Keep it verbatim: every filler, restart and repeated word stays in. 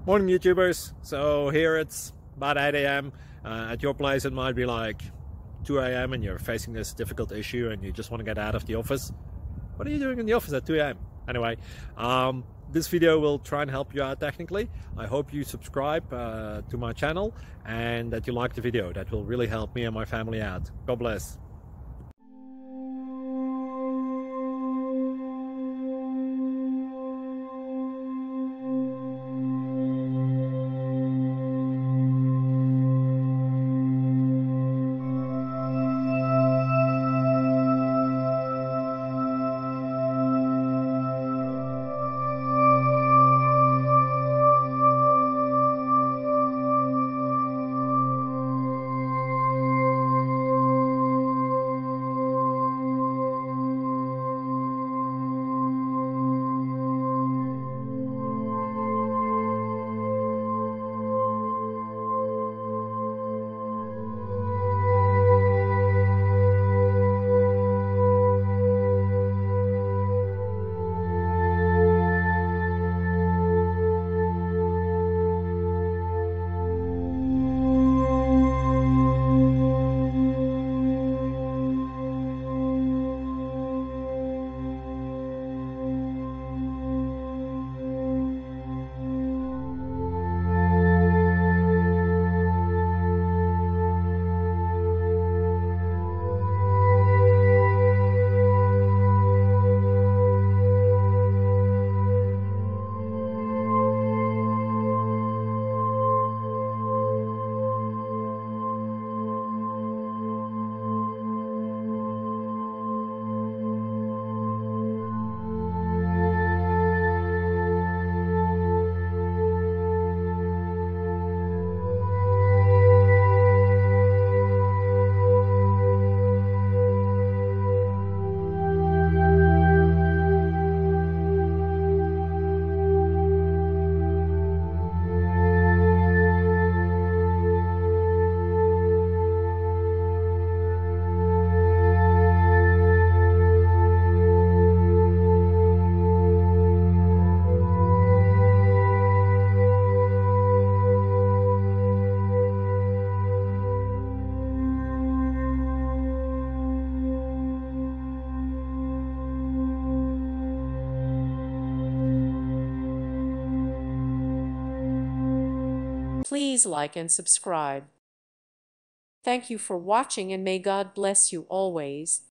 Morning YouTubers. So here it's about eight A M Uh, at your place it might be like two A M and you're facing this difficult issue and you just want to get out of the office. What are you doing in the office at two A M? Anyway, um, this video will try and help you out technically. I hope you subscribe uh, to my channel and that you like the video. That will really help me and my family out. God bless. Please like and subscribe. Thank you for watching and may God bless you always.